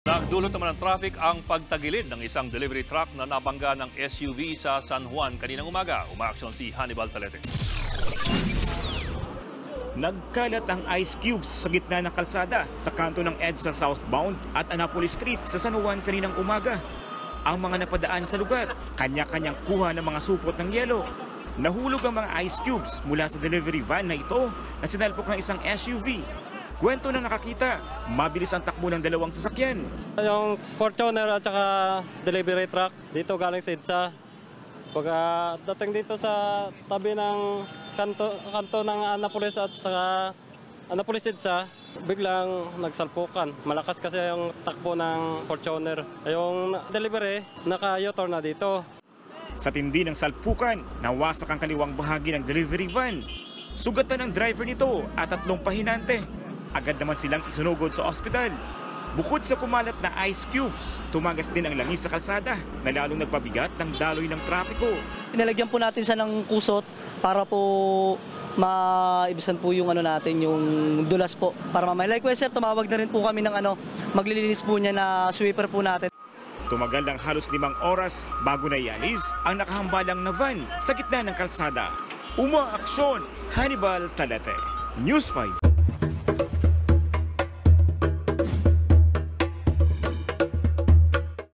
Nagdulot naman ng traffic ang pagtagilid ng isang delivery truck na nabangga ng SUV sa San Juan kaninang umaga. Umaaksyon si Hannibal Talete. Nagkalat ang ice cubes sa gitna ng kalsada sa kanto ng EDSA southbound at Annapolis Street sa San Juan kaninang umaga. Ang mga napadaan sa lugar, kanya-kanyang kuha ng mga supot ng yelo. Nahulog ang mga ice cubes mula sa delivery van na ito na sinalpok ng isang SUV. Kwento ng nakakita, mabilis ang takbo ng dalawang sasakyan. Yung Fortuner at saka delivery truck dito galing sa EDSA. Pagdating dito sa tabi ng kanto ng Annapolis at saka Annapolis EDSA, biglang nagsalpukan. Malakas kasi yung takbo ng Fortuner. Yung delivery, naka-U-turn na dito. Sa tindi ng salpukan, nawasak ang kaliwang bahagi ng delivery van. Sugatan ng driver nito at 3 pahinante. Agad naman silang isunugod sa ospital. Bukod sa kumalat na ice cubes, tumagas din ang langis sa kalsada na lalong nagpabigat ng daloy ng trapiko. Pinalagyan po natin siya ng kusot para po maibisan po yung yung dulas po. Para mamaya, likewise sir, tumawag na rin po kami ng maglilinis po niya na sweeper po natin. Tumagal ng halos 5 oras bago na ialis ang nakahambalang na van sa gitna ng kalsada. Umaaksyon, Hannibal Talete, News 5.